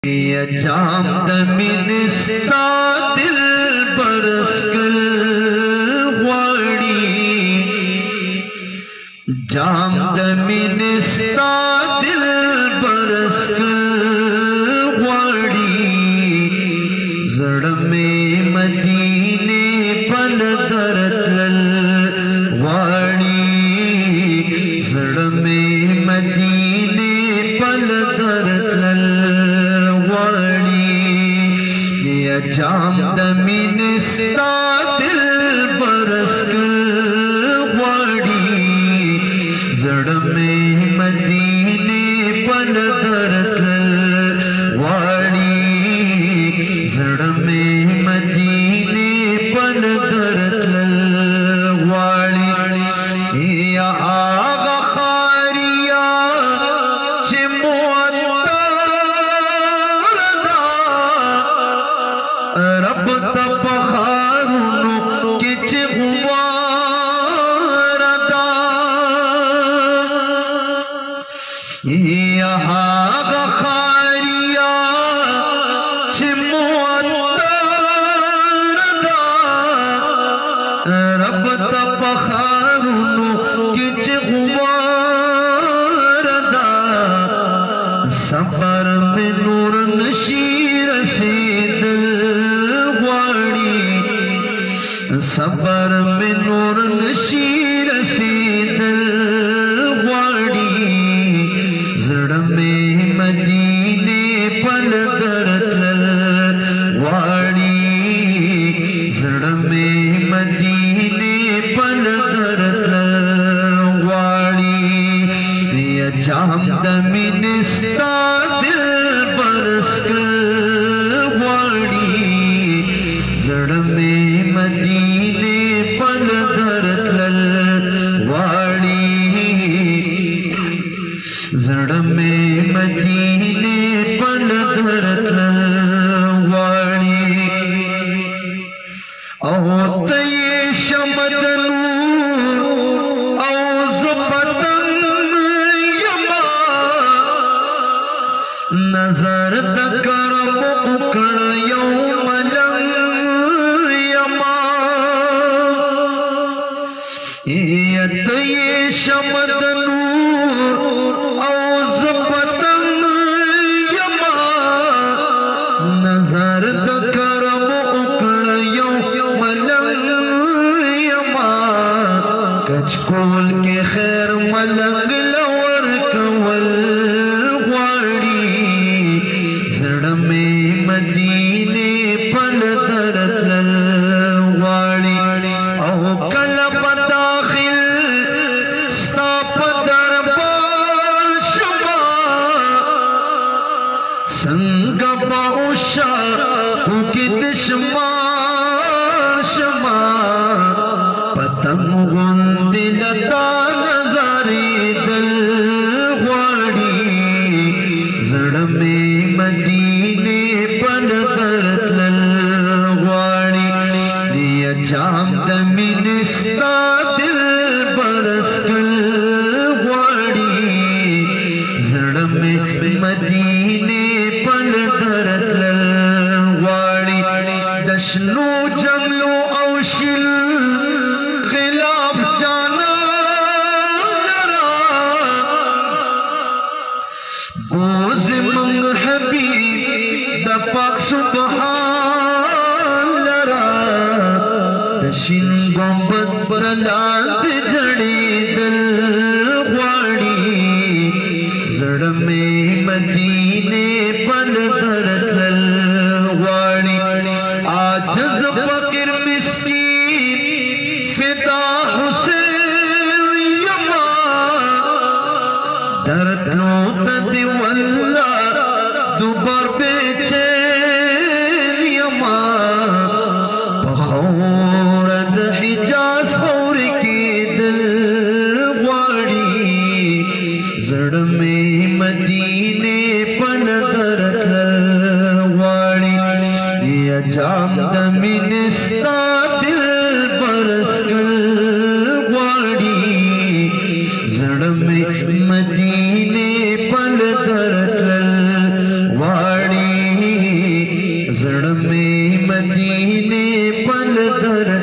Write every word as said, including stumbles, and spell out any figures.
जाम दमिनस्ता दिल बरसकल वाड़ी जाम दमिनस्ता दिल बरसकल वाड़ी जड़ में मदीने पल दरतल वाड़ी जड़ में मदीने पल दरतल जाम दमिनस्ता दिल बरसकल वाड़ी जड़ में मदीने पल दरतल वाड़ी जड़ में मदीने पल दरतल वाड़ी या आगा खारिया रब तप खारूनो किच हुआ रदा यहाँ गखारिया छिमुअत्ता रदा रब तप खारूनो किच हुआ रदा सफर में नूर नशीर से सफर में नूर नशीर से दिल वाड़ी जड़ में मदीने पल दरतल वाड़ी जड़ में मदीने पल दरतल वाड़ी या जाम दमिनस्ता दिल बरसकल वाड़ी जड़ में मदीने पल दरतल वाड़ी जड़ में मदीने पल दरतल वाड़ी औ तये शमदनू औ ज़ुबतन यमा नजर तकर मुकड़ यौम ये शमदनू औज़ पतंग यमा नजर करम उकड़यो मलंग यमा कचकोल के खैर मलंग लवर कवल वाड़ी जड़ में मदीने पल दरतल वाड़ी औ कल संग बाउशा की दिशमा शमा पतंग गुंदिलता नजारे दिल वाड़ी जड़ में मदीने पल दरतल वाड़ी दिया जाम दमिनस्ता दिल बरसकल वाड़ी जड़ में मदीने पल दरतल वाड़ी जश्नो जमलो औशिल खिलाफ जाना जरा बोझ मंग हबीब दपक सुबहान लरा दशिन गोंबत बलांत जड़े दिल वाड़ी जड़ में मदीने पल दरतल वाड़ी आजिज़ फकीर मिस्कीन फिदा हुसैन यमा दर्दों तदिवल्ला दुबर बेचैन यमा बखौरद हिजाज और के दिल वाड़ी जड़ में मदीने पल दरतल वाड़ी या जाम दमिनस्ता दिल बरसकल वाड़ी जड़ में मदीने पल दरतल वाड़ी जड़ में मदीने पल दर